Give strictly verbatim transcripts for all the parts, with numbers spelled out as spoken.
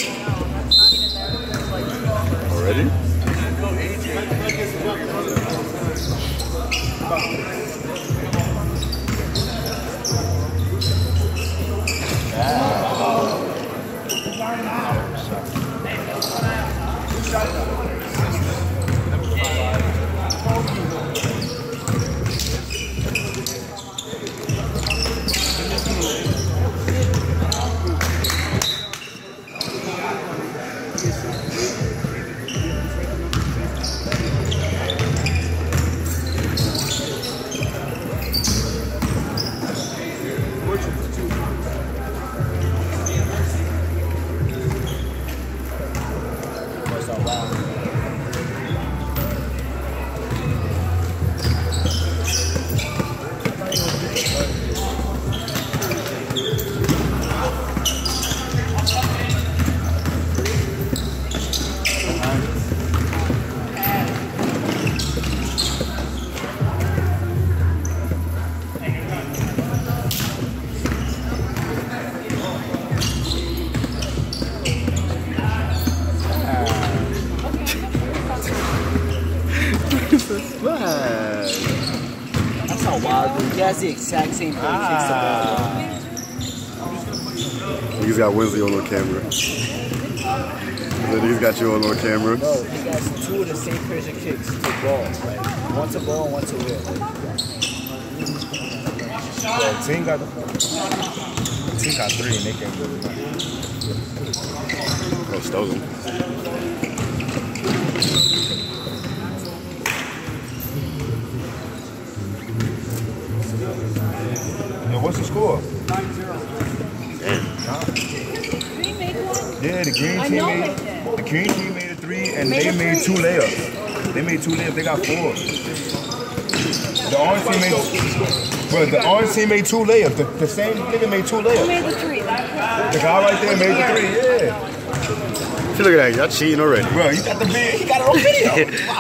Already? That's how wild, dude. He has the exact same thing. Ah. He's got Winsley on the camera. He's got you on the camera. No, he has two of the same pairs of kicks to balls. Like, one's a ball and one's a wheel. Well, team got the team got three and they can't go to Oh, stole them. Yo, what's the score? nine zero. Damn. Green made one? Yeah, the green I team know made they did. the green team made a three and Made they a made three. two layups. They made two layups, they got four. The orange team made bro, the orange team made two layups. The, the same nigga made two Who layups. made the three? That The guy right there made the three, yeah. See, look at that. Y'all cheating already. Bro, you got the video. He got it on video.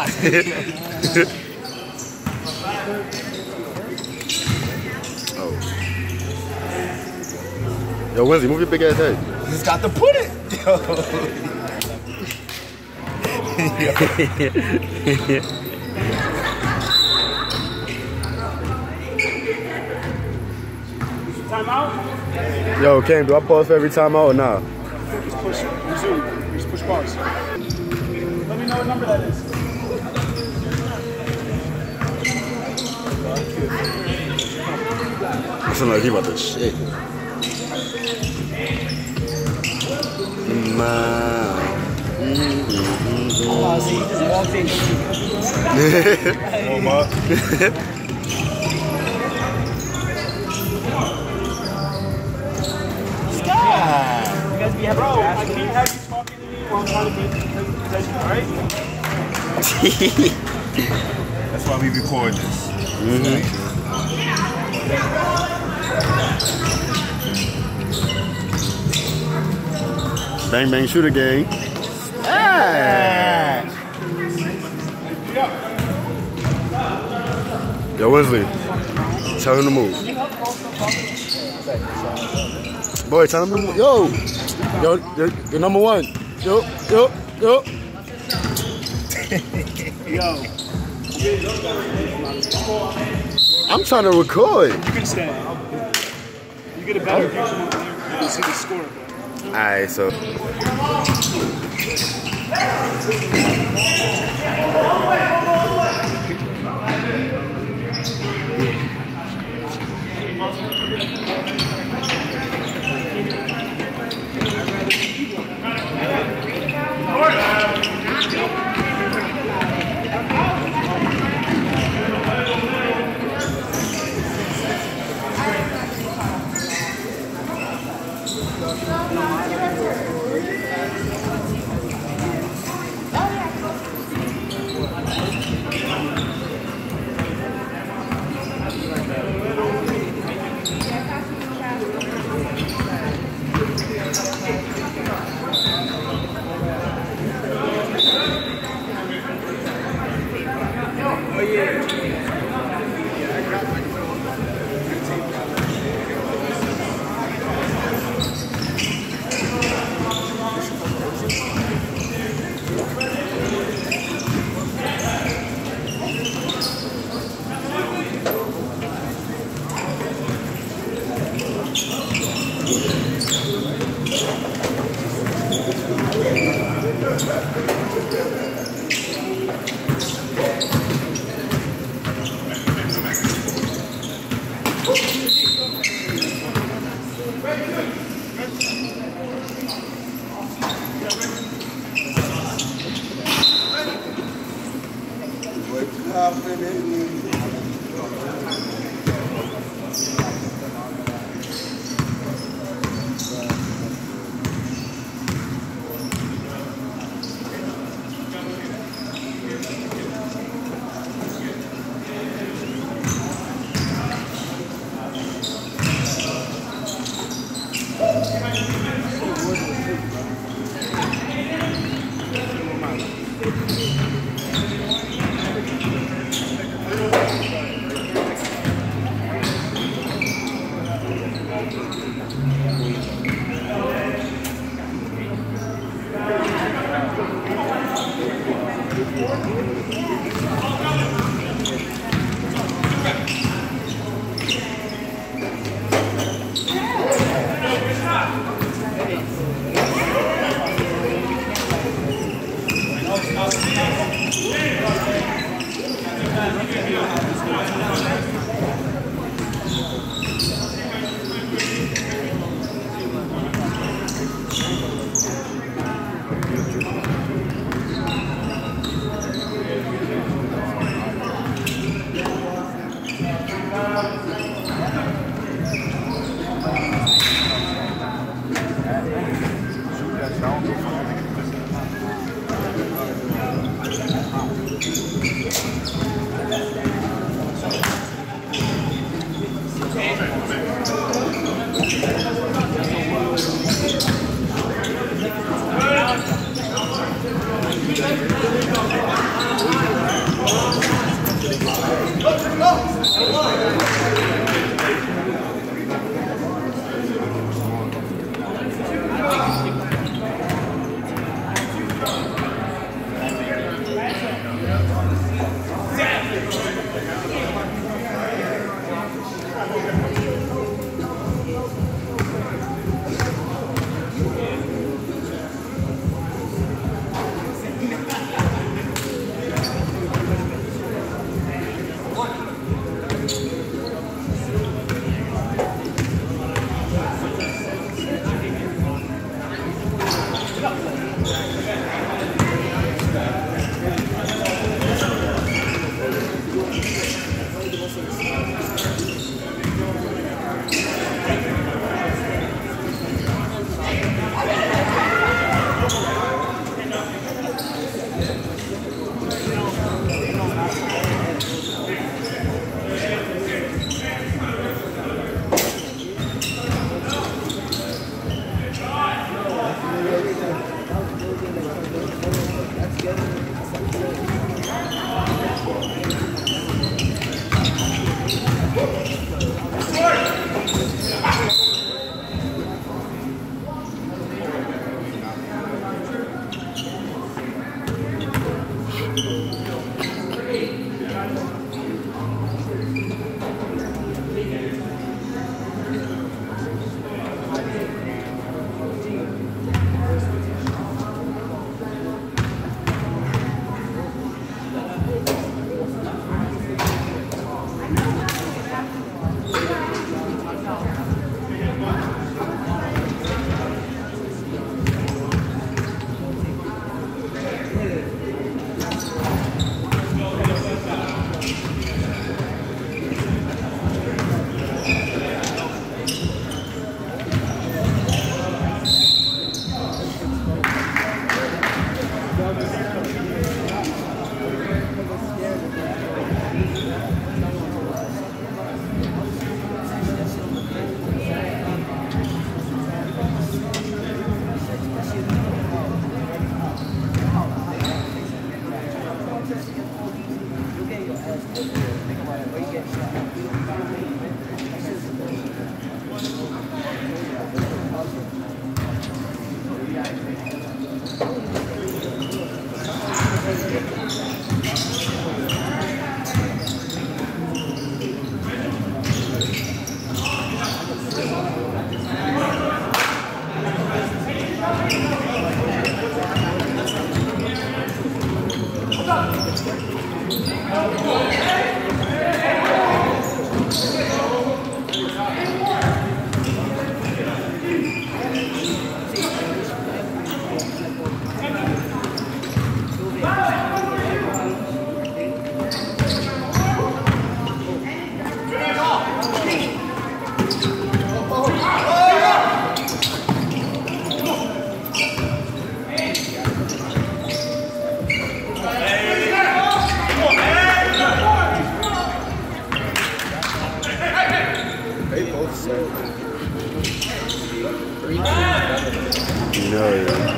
Oh. Yo, Winsley, move your big ass head. You just got to put it. timeout? Yo, Cam, do I pause for every timeout or not? Just push, resume. Just push pause. Let me know what number that is. It sounds like he about to shit. Ma. Oh, see, he just walked in. Oh, my. Scott! You guys be having Bro, I fast can't have you talking to me while I'm trying to get attention, alright? That's why we record this. Mm-hmm. Bang bang shooter gang. Ah. Yo, Winsley, tell him to move. Boy, tell him to move. Yo, yo, you're, you're number one. Yo, yo, yo. Yo. I'm trying to record. You can stay. You get a better picture over there. You can see the score. Alright, so. yeah.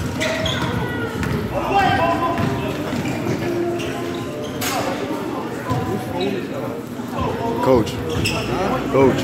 Coach. Coach.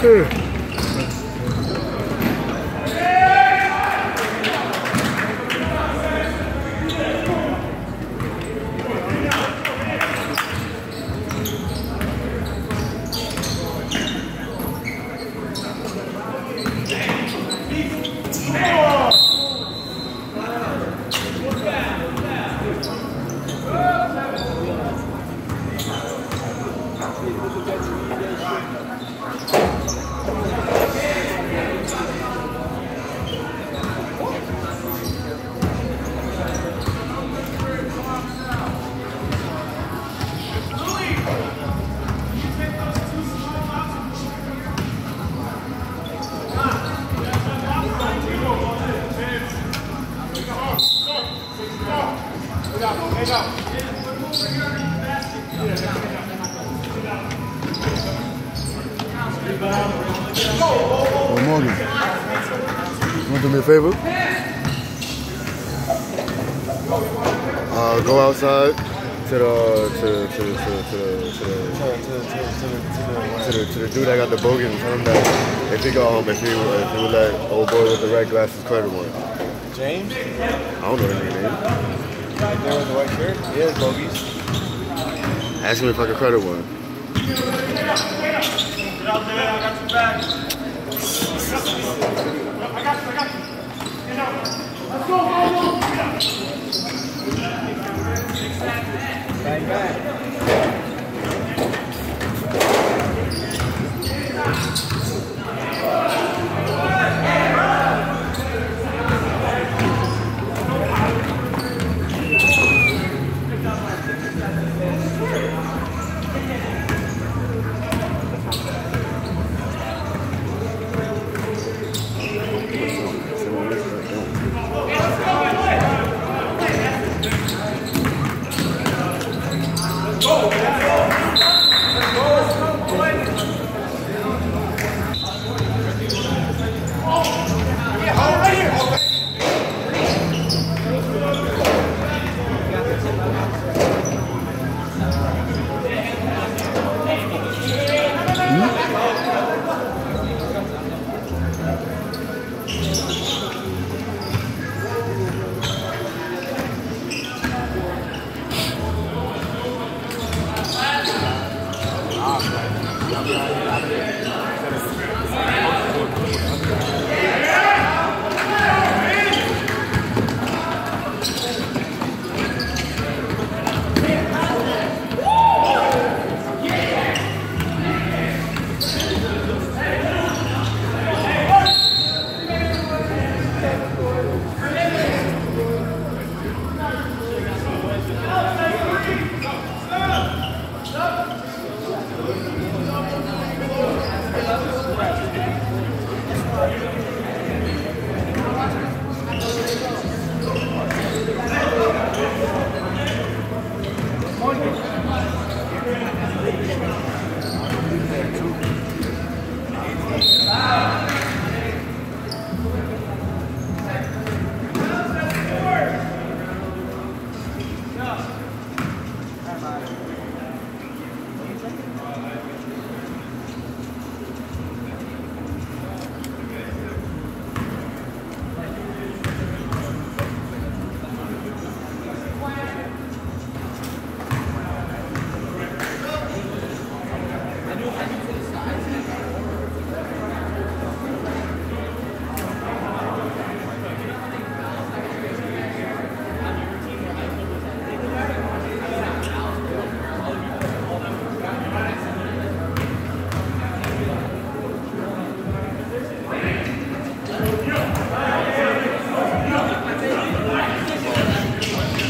Well, Morgan, you want to do me a favor? Uh, go outside to the to to to to the to the to the to the dude that got the bogey and tell him that if he go home, if he if he would let old boy with the red glasses credit one. James? I don't know his name. Right there with the white shirt? He has bogeys. Ask him if I can credit one. Get out there, I got your back. I got you, I got you. Get out. Let's go, go, go. Bang, bang.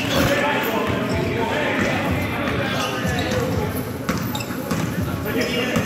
Get